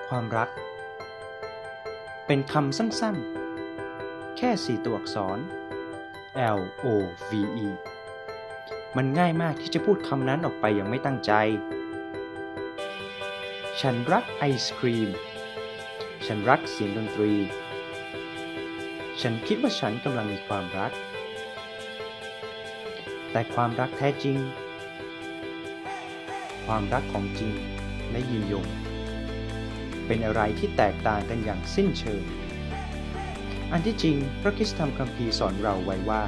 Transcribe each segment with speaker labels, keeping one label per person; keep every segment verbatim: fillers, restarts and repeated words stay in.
Speaker 1: ความรักเป็นคำสั้นๆแค่สี่ตัวอักษร L O V E มันง่ายมากที่จะพูดคำนั้นออกไปอย่างไม่ตั้งใจฉันรักไอศครีมฉันรักเสียงดนตรีฉันคิดว่าฉันกำลังมีความรักแต่ความรักแท้จริงความรักของจริงและยืนยงเป็นอะไรที่แตกต่างกันอย่างสิ้นเชิงอันที่จริงพระคริสตธรรมคัมภีร์สอนเราไว้ว่า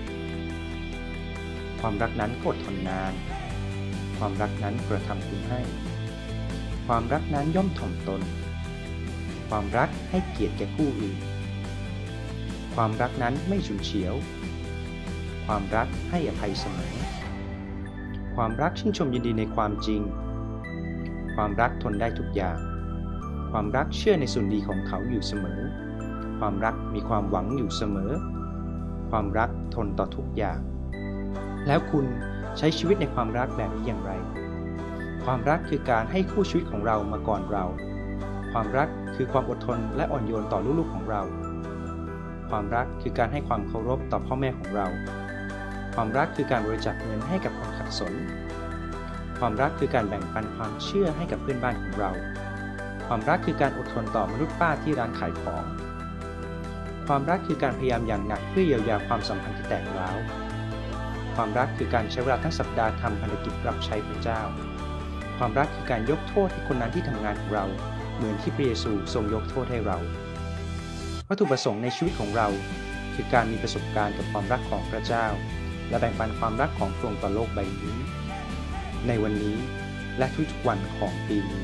Speaker 1: ความรักนั้นอดทนนานความรักนั้นกระทำคุณให้ความรักนั้นย่อมถ่อมตนความรักให้เกียรติแก่ผู้อื่นความรักนั้นไม่ฉุนเฉียวความรักให้อภัยเสมอความรักชื่นชมยินดีในความจริงความรักทนได้ทุกอย่างความรักเชื่อในส่วนดีของเขาอยู่เสมอความรักมีความหวังอยู่เสมอความรักทนต่อทุกอย่างแล้วคุณใช้ชีวิตในความรักแบบนี้อย่างไรความรักคือการให้คู่ชีวิตของเรามาก่อนเราความรักคือความอดทนและอ่อนโยนต่อลูกๆของเราความรักคือการให้ความเคารพต่อพ่อแม่ของเราความรักคือการบริจาคเงินให้กับคนขัดสนความรักคือการแบ่งปันความเชื่อให้กับเพื่อนบ้านของเราความรักคือการอดทนต่อมนุษย์ป้าที่ร้านขายของความรักคือการพยายามอย่างหนักเพื่อเยียวยาความสัมพันธ์ที่แตกร้าวความรักคือการใช้เวลาทั้งสัปดาห์ทำภารกิจรับใช้พระเจ้าความรักคือการยกโทษให้คนนั้นที่ทำงานของเราเหมือนที่พระเยซูทรงยกโทษให้เราวัตถุประสงค์ในชีวิตของเราคือการมีประสบการณ์กับความรักของพระเจ้าและแบ่งปันความรักของพระองค์ต่อโลกใบนี้ในวันนี้และทุกๆวันของปีนี้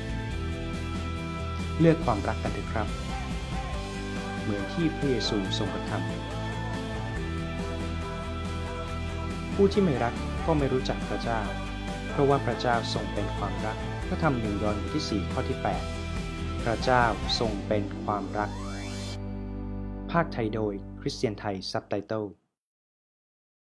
Speaker 1: เลือกความรักกันเถอะครับเหมือนที่พระเยซูทรงกระทำผู้ที่ไม่รักก็ไม่รู้จักพระเจ้าเพราะว่าพระเจ้าทรงเป็นความรักพระธรรมหนึ่งยอห์นบทที่สี่ข้อที่แปดพระเจ้าทรงเป็นความรักภาคไทยโดยคริสเตียนไทยซับไตเติล